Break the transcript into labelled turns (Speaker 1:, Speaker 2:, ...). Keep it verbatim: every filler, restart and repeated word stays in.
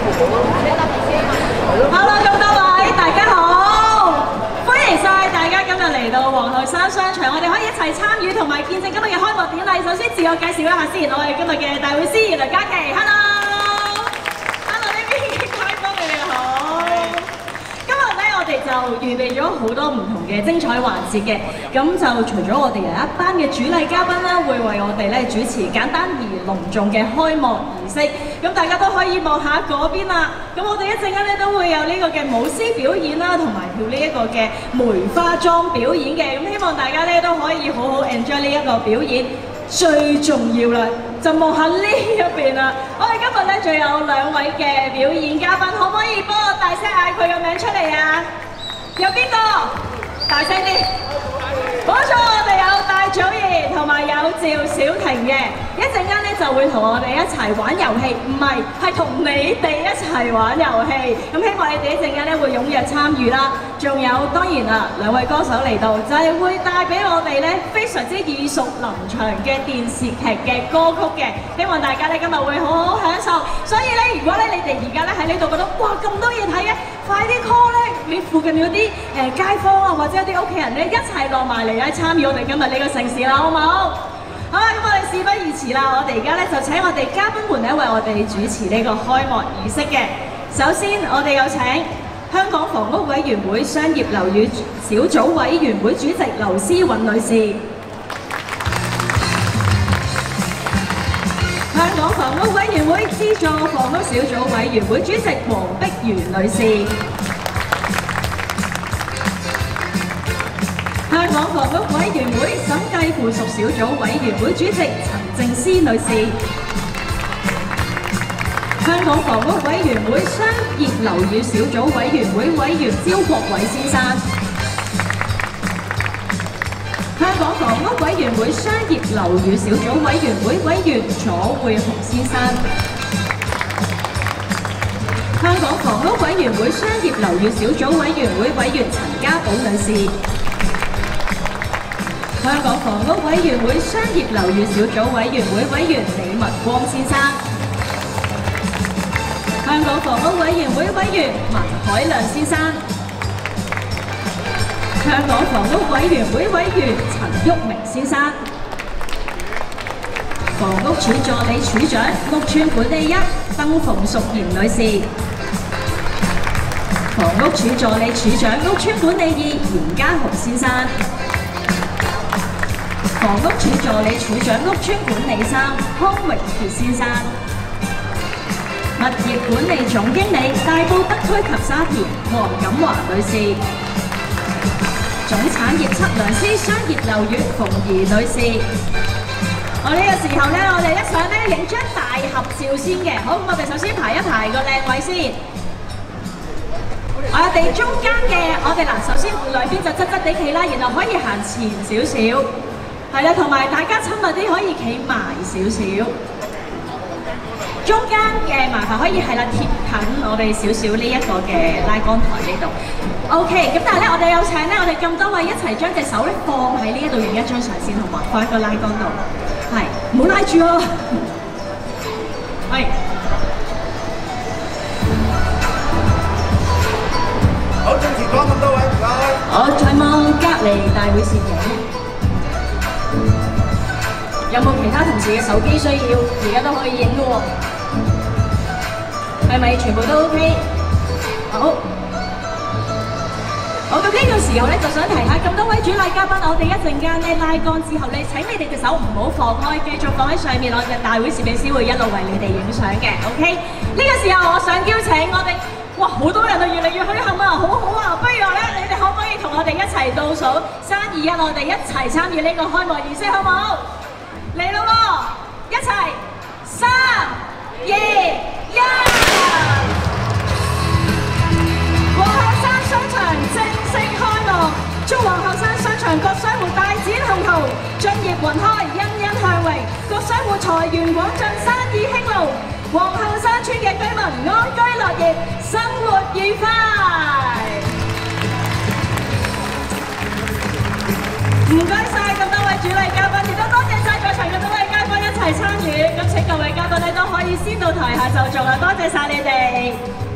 Speaker 1: Hello， 咁多位大家好，歡迎晒大家今日嚟到皇后山商場，我哋可以一齊參與同埋見證今日嘅開幕典禮。首先自我介紹一下先，我係今日嘅大會司儀梁嘉琪 ，Hello，Hello 呢邊嘅街坊你哋好。今日咧我哋就預備咗好多唔同嘅精彩環節嘅，咁就除咗我哋有一班嘅主禮嘉賓啦，會為我哋咧主持簡單而隆重嘅開幕儀式。咁大家都可以望下嗰邊啦。咁我哋一陣間咧都會有呢個嘅舞獅表演啦，同埋跳呢一個嘅梅花樁表演嘅。咁希望大家咧都可以好好 enjoy 呢一個表演。最重要啦，就望下呢一邊啦。我哋今日咧仲有兩位嘅表演嘉賓，可唔可以幫我大聲嗌佢嘅名出嚟啊？有邊個？大聲啲！冇錯，我哋有戴祖兒同埋有趙小婷嘅，一陣間咧就會同我哋一齊玩遊戲，唔係係同你哋一齊玩遊戲。咁希望你哋一陣間咧會踴躍參與啦。仲有當然啦，兩位歌手嚟到就係會帶俾我哋咧非常之耳熟能詳嘅電視劇嘅歌曲嘅，希望大家咧今日會好好享受。所以咧，如果咧你哋而家咧喺呢度覺得哇咁多嘢睇嘅，快啲 call 咧你附近嗰啲誒街坊啊，或者有啲屋企人咧一齊落埋嚟咧參與我哋今日呢個盛事啦，好唔好？好啦，咁我哋事不宜遲啦，我哋而家咧就請我哋嘉賓們咧為我哋主持呢個開幕儀式嘅。首先，我哋有請香港房屋委員會商業樓宇小組委員會主席劉思韻女士，香港房屋委員會資助房屋小組委員會主席黃碧如女士，香港房屋委員會審計附屬小組委員會主席陳靜思女士，香港房屋委員會商業樓宇小組委員會委員招國偉先生，香港房屋委員會商業樓宇小組委員會委員左匯雄先生，香港房屋委員會商業樓宇小組委員會委員陳家寶女士，香港房屋委員會商業樓宇小組委員會委員李文光先生，香港房屋委員會委員文海亮先生，香港房屋委員會委員陳旭明先生，房屋署助理署長屋邨管理一鄧馮淑賢女士，房屋署助理署長屋邨管理二嚴家豪先生，房屋署助理署長屋邨管理三康榮傑先生，物業管理總經理大埔北區及沙田黃錦華女士，總產業測量師商業樓宇馮怡女士。我呢個時候咧，我哋一齊咧影張大合照先嘅。好，我哋首先排一排個靚位先。我哋中間嘅，我哋嗱，首先兩邊就側側地企啦，然後可以行前少少，係啦，同埋大家親密啲可以企埋少少。中間嘅麻煩可以係啦，貼近我哋少少呢一個嘅拉桿台呢度。OK， 咁但係咧，我哋有請咧，我哋咁多位一齊將隻手咧放喺呢一度影一張相先，好嘛？放喺個拉桿度，係，唔好拉住啊！係。
Speaker 2: 好，正前講咁多位，唔該。
Speaker 1: 我再望隔離大會攝影。有冇其他同事嘅手機需要？而家都可以影嘅喎，係咪全部都 OK？ 好，好咁呢個時候咧，就想提下咁多位主禮嘉賓，我哋一陣間咧拉桿之後咧，請你哋嘅手唔好放開，繼續放喺上面，我哋大會攝影師會一路為你哋影相嘅 ，OK？ 呢個時候我想邀請我哋，哇，好多人啊，越嚟越墟冚啊，好好啊，不如咧，你哋可唔可以同我哋一齊倒數三二一，我哋一齊參與呢個開幕儀式，好唔好？嚟咯喎！一齊，三、二、一，皇后山商場正式開幕，祝皇后山商場各商戶大展宏圖，進業雲開，欣欣向榮，各商戶財源廣進，生意興隆，皇后山村嘅居民安居樂業，生活愉快。唔該晒咁多位主禮嘉賓，亦都多謝晒在場咁多位街坊一齊參與。咁請各位嘉賓咧都可以先到台下就座啦，多謝晒你哋。